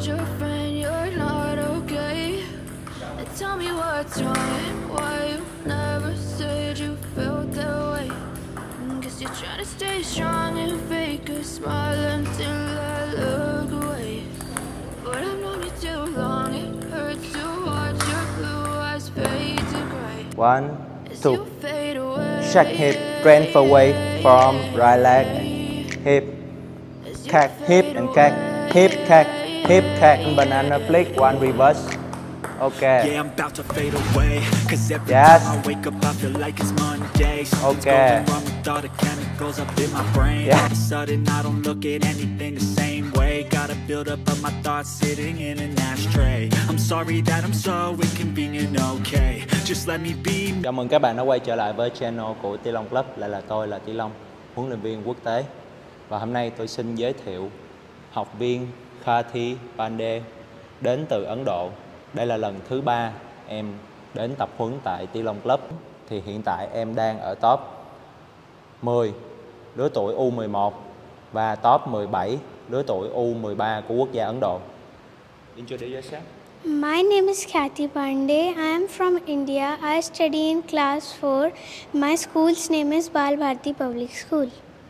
your friend you're not okay. And tell me what's wrong and why you never said you felt that way. Guess you're trying to stay strong and fake a smile until I look away. But I've known you too long, it hurts to watch your blue eyes fade to gray. 1, 2. Fade away. Shake hip, transfer away from right leg. Hip, kick, hip and kick, hip, kick, hip, kick, and banana flick. 1 reverse. Okay. Yeah, I'm about to fade away. Cause every Yes. time I wake up I feel like it's Monday. Something's Okay. going wrong with all the chemicals up in my brain. Yeah. All of a sudden I don't look at anything the same way. Gotta build up of my thoughts sitting in an ashtray. I'm sorry that I'm so inconvenient, okay. Just let me be. Chào mừng các bạn đã quay trở lại với channel của Ti Long Club. Lại là tôi là Ti Long, huấn luyện viên quốc tế. Và hôm nay tôi xin giới thiệu học viên Khathi Pandey đến từ Ấn Độ. Đây là lần thứ 3 em đến tập huấn tại Ti Long Club. Thì hiện tại em đang ở top 10 lứa tuổi U11 và top 17 lứa tuổi U13 của quốc gia Ấn Độ. Introduce yourself. My name is Khathi Pandey. I am from India. I study in class 4. My school's name is Bal Bharati Public School.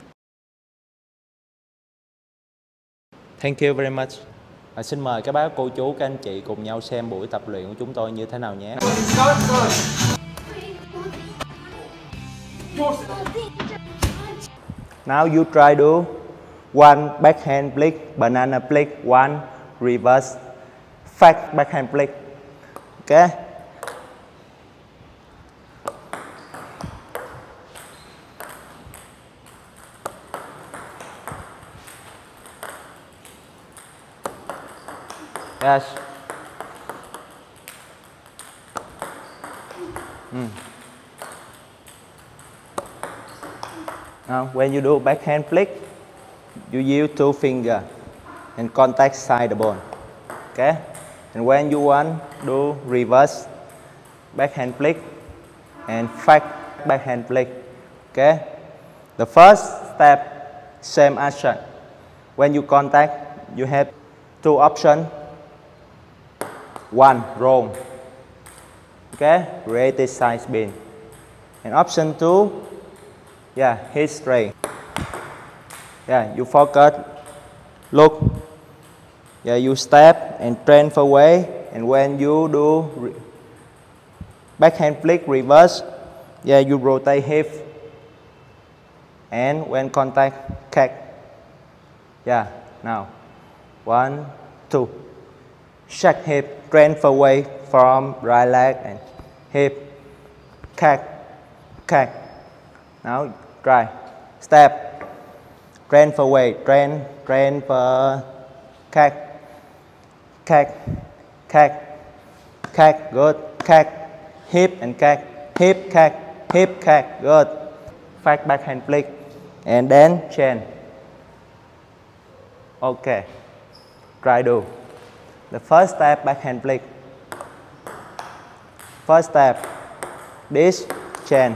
Thank you very much. Và xin mời các bác, cô chú, các anh chị cùng nhau xem buổi tập luyện của chúng tôi như thế nào nhé. Now you try do 1 backhand flick, banana flick, 1 reverse fake backhand flick. Okay? Yes. Now, when you do backhand flick, you use 2 fingers and contact side the ball. Okay? And when you want do reverse backhand flick and fake backhand flick. Okay? The first step, same action. When you contact, you have 2 options. 1, roll. Okay, create side spin. And option 2, yeah, hit straight. Yeah, you focus, look. Yeah, you step and transfer away. And when you do backhand flick reverse, yeah, you rotate hip. And when contact, kick. Yeah, now 1, 2. Shake hip, transfer away from right leg and hip, kick, kick. Now try, step, transfer away, transfer, kick, kick, kick, kick, good, kick, hip and kick, hip, kick, hip, kick, good. Fake backhand flick and then chain. Okay, try do. The first step, backhand flick. First step, this chain,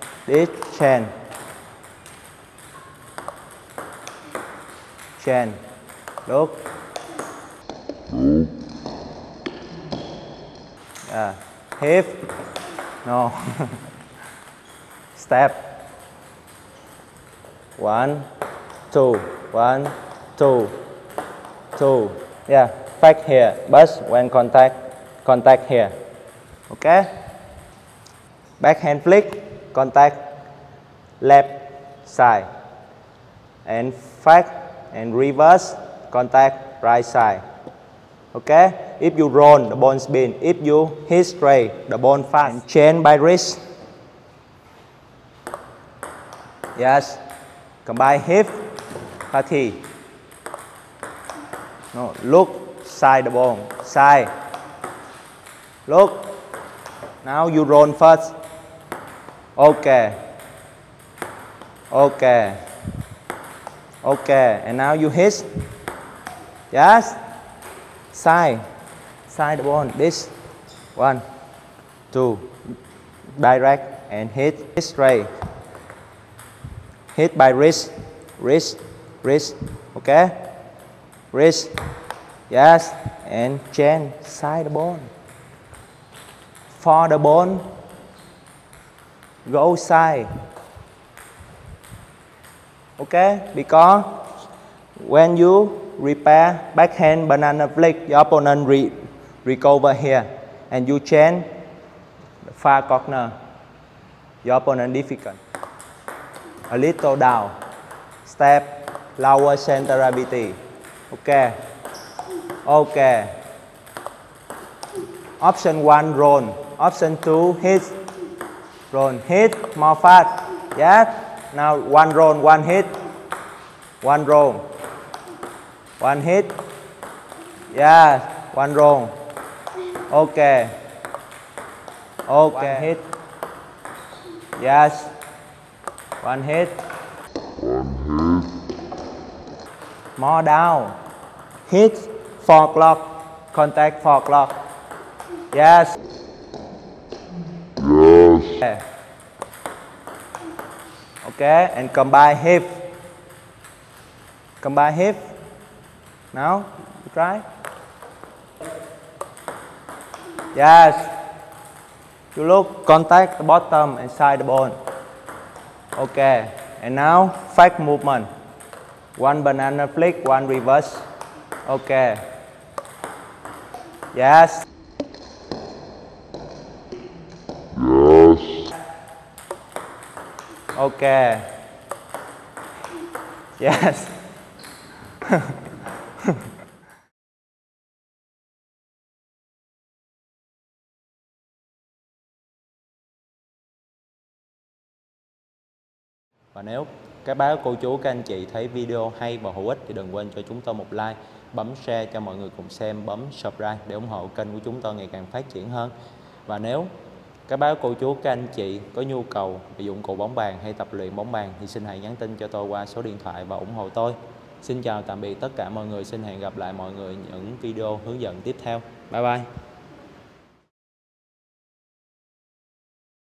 chain. Look. Yeah. Hip. No. Step. 1, 2. 1, 2. 2. Yeah. Fake here, but when contact here. Okay? Backhand flick, contact left side. And fake and reverse, contact right side. Okay? If you roll, the ball spin. If you hit straight, the ball fast. And chain by wrist. Yes. Combine hip, Khathi. No, look. Side the ball, side. Look. Now you roll first. Okay. Okay. Okay. And now you hit. Yes. Side. Side the ball. This. 1, 2. Direct and hit straight. Hit by wrist. Wrist. Wrist. Okay. Wrist. Yes, and change side the ball. For the ball, go side. Okay, because when you repair backhand banana flick, your opponent recover here, and you change the far corner. Your opponent difficult. A little down, step, lower center gravity. Okay. Okay. Option 1, roll. Option 2, hit. Roll, hit, more fast. Yes. Now 1 roll, 1 hit. 1 roll. 1 hit. Yes. 1 roll. Okay. Okay. 1 hit. Yes. 1 hit. More down. Hit. 4 o'clock. Contact 4 o'clock. Yes. Yes. Okay. And combine hip. Combine hip. Now, you try. Yes. You look, contact the bottom and side the ball. Okay. And now, fake movement. 1 banana flick, 1 reverse. Okay. Yes. Yes. Okay. Yes. Và nếu các bác, cô chú, các anh chị thấy video hay và hữu ích thì đừng quên cho chúng tôi một like, bấm share cho mọi người cùng xem, bấm subscribe để ủng hộ kênh của chúng tôi ngày càng phát triển hơn. Và nếu các bác, cô chú, các anh chị có nhu cầu về dụng cụ bóng bàn hay tập luyện bóng bàn thì xin hãy nhắn tin cho tôi qua số điện thoại và ủng hộ tôi. Xin chào tạm biệt tất cả mọi người, xin hẹn gặp lại mọi người những video hướng dẫn tiếp theo. Bye bye.